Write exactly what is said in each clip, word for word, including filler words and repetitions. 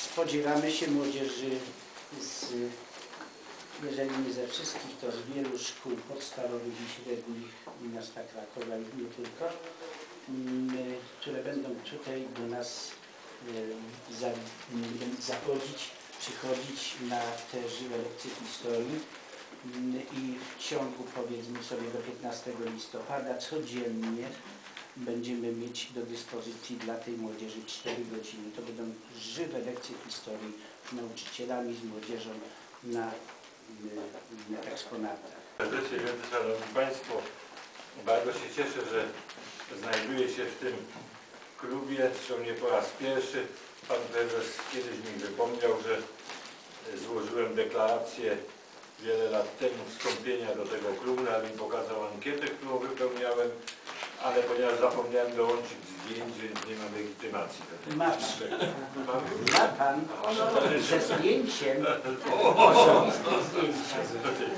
spodziewamy się młodzieży, z, jeżeli nie ze wszystkich, to z wielu szkół podstawowych i średnich miasta Krakowa i nie tylko, które będą tutaj do nas za, zachodzić, przychodzić na te żywe lekcje historii i w ciągu, powiedzmy sobie, do piętnastego listopada codziennie będziemy mieć do dyspozycji dla tej młodzieży cztery godziny. To będą żywe lekcje historii z nauczycielami, z młodzieżą na, na eksponatach. Serdecznie wielce, Szanowni Państwo, bardzo się cieszę, że znajduję się w tym klubie, zresztą nie po raz pierwszy. Pan prezes kiedyś mi wypomniał, że złożyłem deklarację wiele lat temu wstąpienia do tego klubu, nawet mi pokazał ankietę, którą wypełniałem, ale ponieważ zapomniałem dołączyć zdjęć, więc nie mam legitymacji. Ma pan, ma pan ze zdjęciem, osobistym zdjęciem.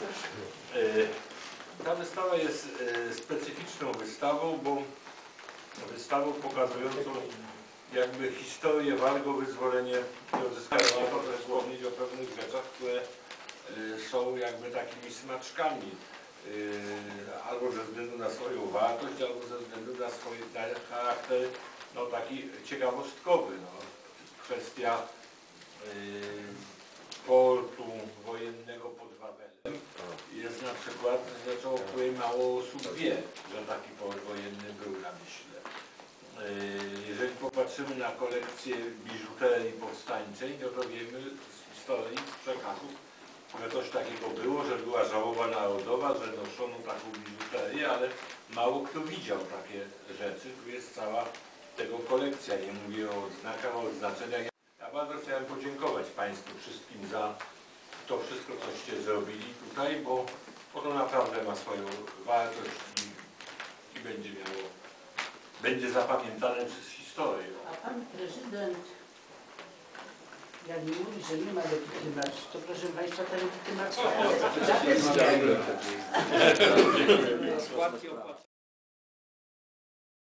Ta wystawa jest specyficzną wystawą, bo wystawą pokazującą jakby historię walk o wyzwolenie i odzyskanie. Potem wspomnieć o pewnych rzeczach, które są jakby takimi smaczkami, albo ze względu na swoją wartość, albo ze względu na swój charakter, no taki ciekawostkowy. No. Kwestia portu wojennego pod Wawelem jest na przykład rzeczą, o której mało osób wie, że taki port wojenny był na Wiśle. Jeżeli popatrzymy na kolekcję biżuterii powstańczej, no to wiemy z historii, z przekazów, że coś takiego było, że była żałoba narodowa, że noszono taką biżuterię, ale mało kto widział takie rzeczy. Tu jest cała tego kolekcja, nie mówię o odznakach, o odznaczeniach. Ja bardzo chciałem podziękować Państwu wszystkim za to wszystko, coście zrobili tutaj, bo ono naprawdę ma swoją wartość i, i będzie miało, będzie zapamiętane przez historię. A Pan Prezydent, jak mi mówi, że nie ma legitymacji, to proszę Państwa, ta legitymacja jest.